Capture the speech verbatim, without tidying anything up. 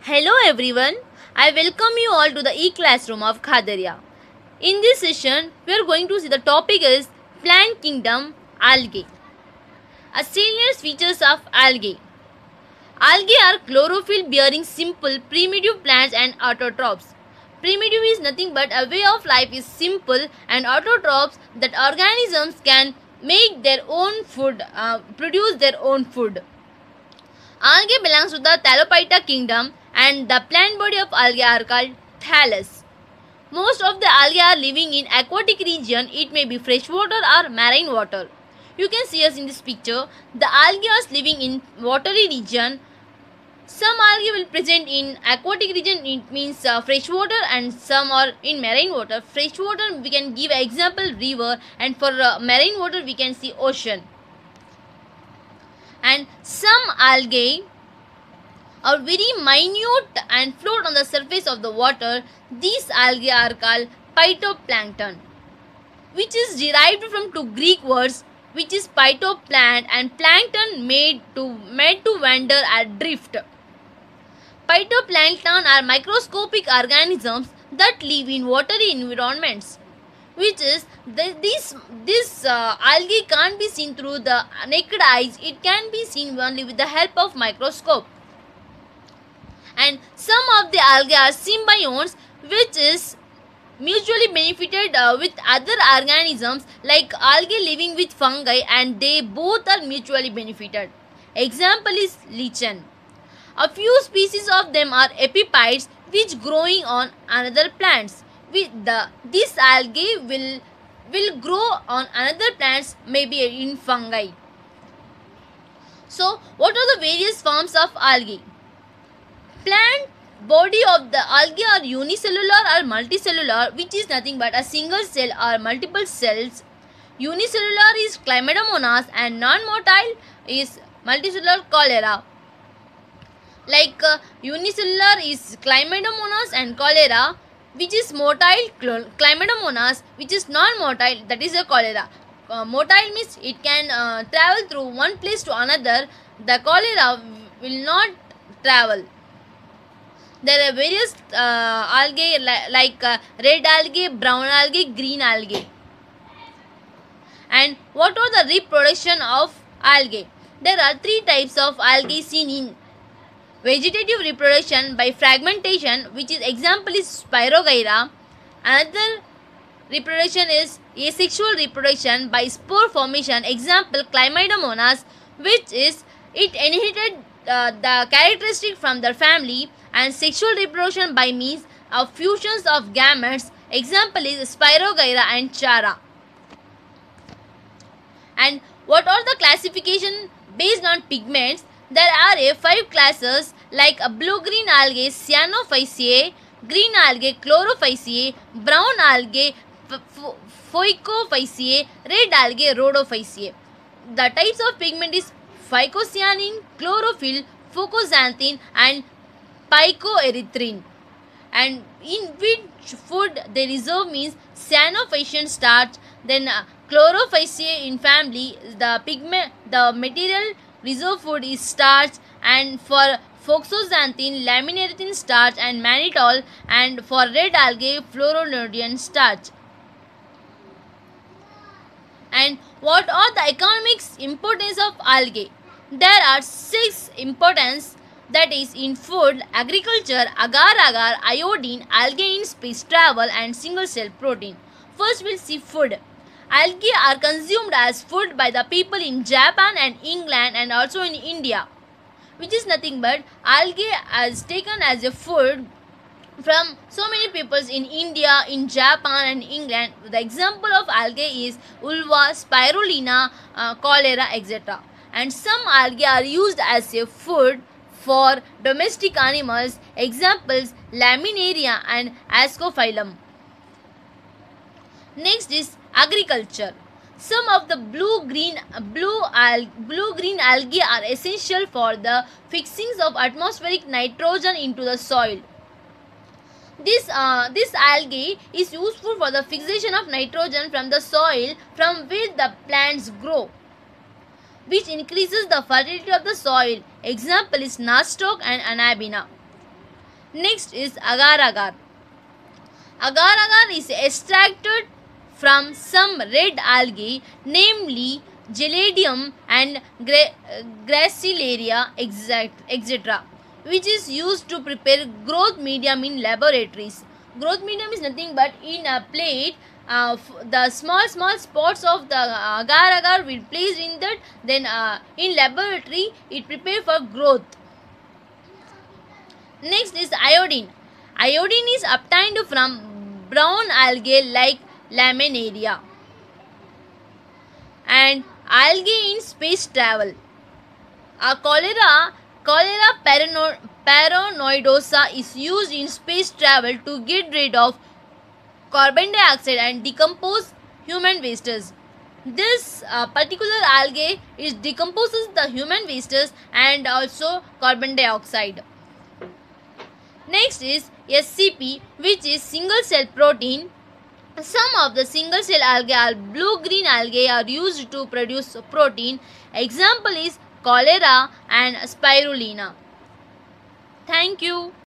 Hello everyone, I welcome you all to the e-classroom of Khadaria. In this session, we are going to see the topic is Plant Kingdom Algae. A salient features of algae. Algae are chlorophyll bearing simple primitive plants and autotrophs. Primitive is nothing but a way of life is simple and autotrophs that organisms can make their own food, uh, produce their own food. Algae belongs to the Thallophyta kingdom and the plant body of algae are called thallus. Most of the algae are living in aquatic region. It may be freshwater or marine water. You can see us in this picture. The algae are living in watery region. Some algae will present in aquatic region, it means uh, freshwater, and some are in marine water. Freshwater we can give example river, and for uh, marine water we can see ocean. And some algae are very minute and float on the surface of the water. These algae are called phytoplankton, which is derived from two Greek words, which is phytoplant and plankton, made to made to wander adrift. Phytoplankton are microscopic organisms that live in watery environments, which is the, this this uh, algae can't be seen through the naked eyes. It can be seen only with the help of microscope. And some of the algae are symbionts, which is mutually benefited uh, with other organisms, like algae living with fungi, and they both are mutually benefited. Example is lichen. A few species of them are epiphytes, which growing on another plants. With the this algae will will grow on another plants, maybe in fungi. So what are the various forms of algae? Plant body of the algae are unicellular or multicellular, which is nothing but a single cell or multiple cells. Unicellular is Chlamydomonas and non-motile is multicellular cholera. Like uh, unicellular is Chlamydomonas and cholera, which is motile Chlamydomonas, which is non-motile, that is a cholera. Uh, motile means it can uh, travel through one place to another. The cholera will not travel. There are various uh, algae li like uh, red algae, brown algae, green algae. And what are the reproduction of algae? There are three types of algae seen in vegetative reproduction by fragmentation, which is example is Spirogyra. Another reproduction is asexual reproduction by spore formation, example Chlamydomonas, which is it inherited uh, the characteristic from their family. And sexual reproduction by means of fusions of gametes, example is Spirogyra and Chara. And what are the classification based on pigments? There are a five classes like a blue-green algae Cyanophyceae, green algae Chlorophyceae, brown algae Phoenicophyceae, red algae Rhodophyceae. The types of pigment is phycocyanin, chlorophyll, fucoxanthin, and picoerythrin. And in which food they reserve means cyanophycean starch, then uh, Chlorophyceae in family, the pigment, the material reserve food is starch, and for fucoxanthin, laminarythin starch and mannitol, and for red algae fluoronodian starch. And what are the economic importance of algae? There are six importance, that is in food, agriculture, agar-agar, iodine, algae in space travel, and single cell protein. First we'll see food. Algae are consumed as food by the people in Japan and England and also in India, which is nothing but algae as taken as a food from so many peoples in India, in Japan and England. The example of algae is ulva, spirulina, uh, cholera, et cetera. And some algae are used as a food for domestic animals, examples Laminaria and Ascophyllum. Next is agriculture. Some of the blue-green blue al blue-green algae are essential for the fixings of atmospheric nitrogen into the soil. This, uh, this algae is useful for the fixation of nitrogen from the soil from which the plants grow, which increases the fertility of the soil. Example is Nostoc and Anabaena. Next is agar-agar. Agar-agar is extracted from some red algae, namely Geladium and Gra- Gracilaria, et cetera, which is used to prepare growth medium in laboratories. Growth medium is nothing but in a plate, uh, the small small spots of the agar-agar will placed in that, then uh, in laboratory it prepare for growth. Next is iodine. Iodine is obtained from brown algae like Laminaria. And algae in space travel. A cholera, cholera parano, paranoidosa is used in space travel to get rid of carbon dioxide and decompose human wastes. This uh, particular algae is decomposes the human wastes and also carbon dioxide. Next is S C P, which is single cell protein. Some of the single cell algae or blue-green algae are used to produce protein. Example is cholera and spirulina. Thank you.